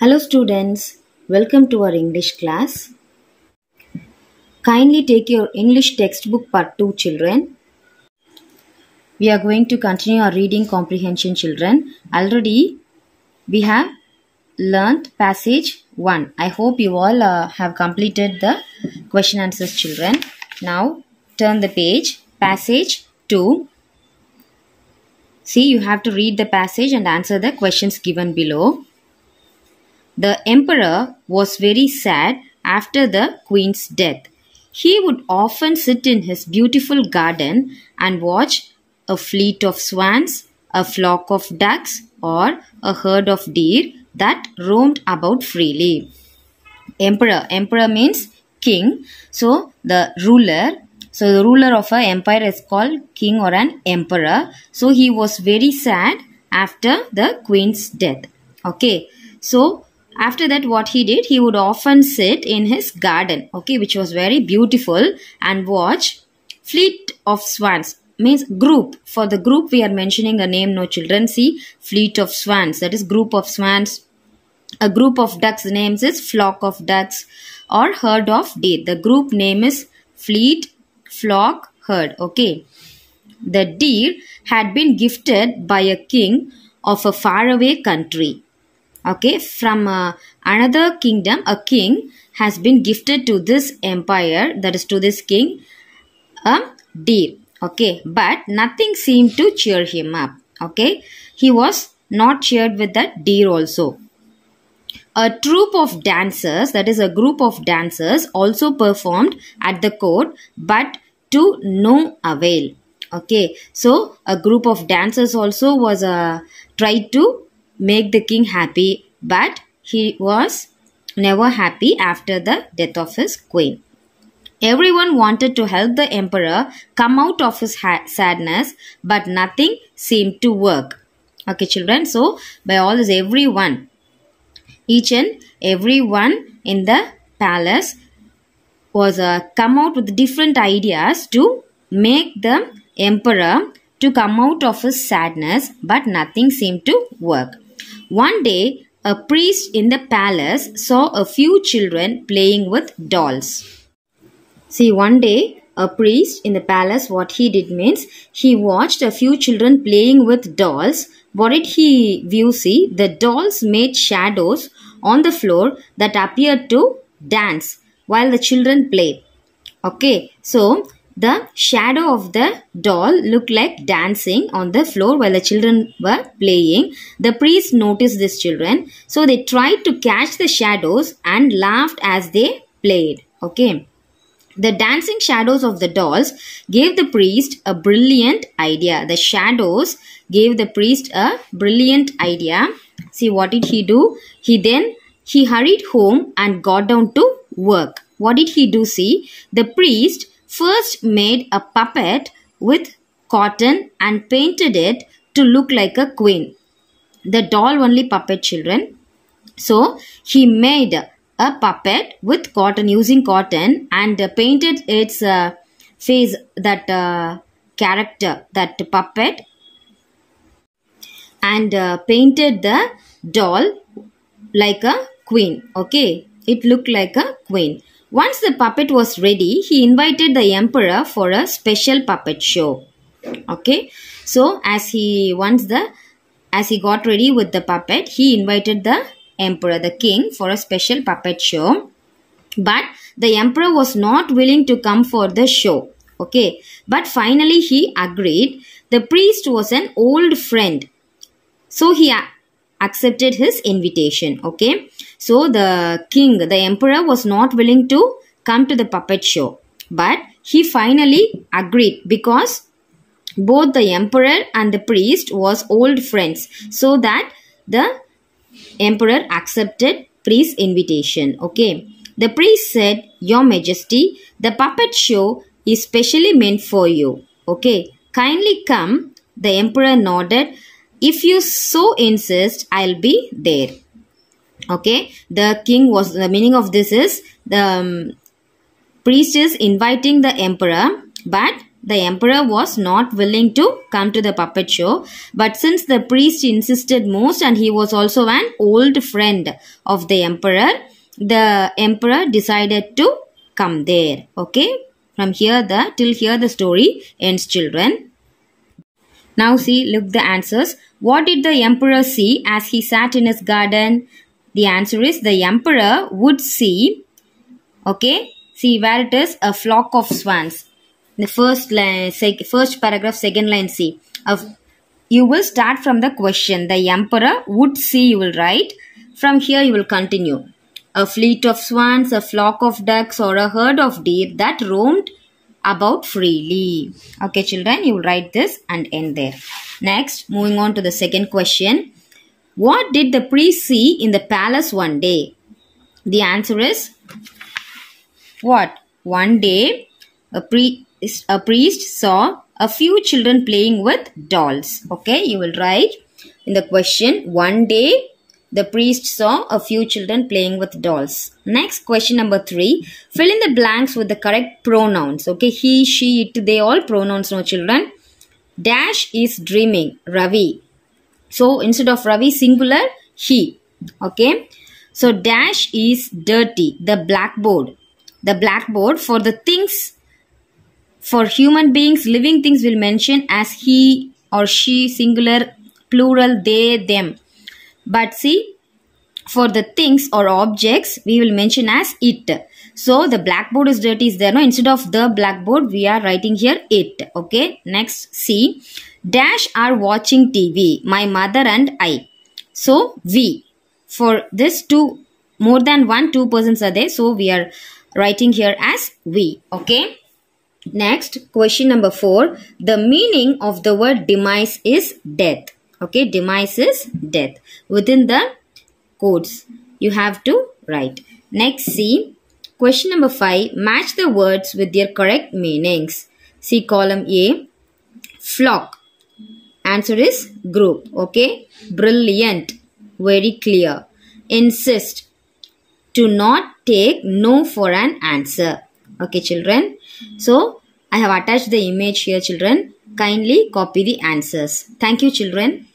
Hello students, welcome to our English class. Kindly take your English textbook part 2 children. We are going to continue our reading comprehension children. Already we have learnt passage 1. I hope you all have completed the question answers children. Now turn the page, passage 2. See, you have to read the passage and answer the questions given below. The emperor was very sad after the queen's death. He would often sit in his beautiful garden and watch a fleet of swans, a flock of ducks, or a herd of deer that roamed about freely. Emperor means king. So the ruler of an empire is called king or an emperor. So he was very sad after the queen's death. Okay. So after that, what he did, he would often sit in his garden, okay, which was very beautiful, and watch fleet of swans, means group. For the group, we are mentioning a name, no children. See, fleet of swans, that is group of swans. A group of ducks, the name is flock of ducks, or herd of deer. The group name is fleet, flock, herd, okay. The deer had been gifted by a king of a faraway country. Okay, from another kingdom, a king has been gifted to this empire, that is to this king, a deer. Okay, but nothing seemed to cheer him up. Okay, he was not cheered with that deer also. A troupe of dancers, that is a group of dancers, also performed at the court, but to no avail. Okay, so a group of dancers also was tried to make the king happy, but he was never happy after the death of his queen. Everyone wanted to help the emperor come out of his sadness, but nothing seemed to work. Okay, children, so by all this, everyone, each and everyone in the palace was come out with different ideas to make the emperor to come out of his sadness, but nothing seemed to work. One day, a priest in the palace saw a few children playing with dolls. See, one day, a priest in the palace, what he did means, he watched a few children playing with dolls. What did he view? See, the dolls made shadows on the floor that appeared to dance while the children played. Okay, so the shadow of the doll looked like dancing on the floor while the children were playing. The priest noticed these children. So they tried to catch the shadows and laughed as they played. Okay. The dancing shadows of the dolls gave the priest a brilliant idea. The shadows gave the priest a brilliant idea. See, what did he do? He hurried home and got down to work. What did he do? See, the priest first made a puppet with cotton and painted it to look like a queen. The doll only puppet, children. So he made a puppet with cotton, using cotton, and painted its face, that character, that puppet, and painted the doll like a queen. Okay, it looked like a queen. Once the puppet was ready, he invited the emperor for a special puppet show. Okay, so as he got ready with the puppet, he invited the emperor, the king, for a special puppet show. But the emperor was not willing to come for the show. Okay, but finally he agreed. The priest was an old friend, so he accepted his invitation. Okay, so the king, the emperor, was not willing to come to the puppet show, but he finally agreed because both the emperor and the priest was old friends, so that the emperor accepted priest's invitation. Okay, the priest said, "Your Majesty, the puppet show is specially meant for you. Okay, kindly come." The emperor nodded. "If you so insist, I'll be there." Okay, the meaning of this is, the priest is inviting the emperor, but the emperor was not willing to come to the puppet show, but since the priest insisted most and he was also an old friend of the emperor decided to come there. Okay, from here till here the story ends, children. Now see, look the answers. What did the emperor see as he sat in his garden? The answer is the emperor would see, okay, see where it is, a flock of swans. The first line, first paragraph, second line, see. You will start from the question. The emperor would see, you will write. From here you will continue. A fleet of swans, a flock of ducks, or a herd of deer that roamed about freely. Okay, children, you will write this and end there. Next, moving on to the second question. What did the priest see in the palace one day? The answer is what? One day, a priest saw a few children playing with dolls. Okay, you will write in the question, one day, the priest saw a few children playing with dolls. Next, question number 3. Fill in the blanks with the correct pronouns. Okay, he, she, it, they, all pronouns, no children. Dash is dreaming, Ravi. So, instead of Ravi, singular, he. Okay. So, dash is dirty, the blackboard. The blackboard for the things, for human beings, living things will mention as he or she, singular, plural, they, them. But see, for the things or objects, we will mention as it. So, the blackboard is dirty is there. No? Instead of the blackboard, we are writing here it. Okay. Next, see. Dash are watching TV. My mother and I. So, we. For this more than 2 persons are there. So, we are writing here as we. Okay. Next, question number 4. The meaning of the word demise is death. Okay, demise is death. Within the codes, you have to write. Next, see. Question number 5. Match the words with their correct meanings. See column A. Flock. Answer is group. Okay. Brilliant. Very clear. Insist. To not take no for an answer. Okay, children. So, I have attached the image here, children. Kindly copy the answers. Thank you, children.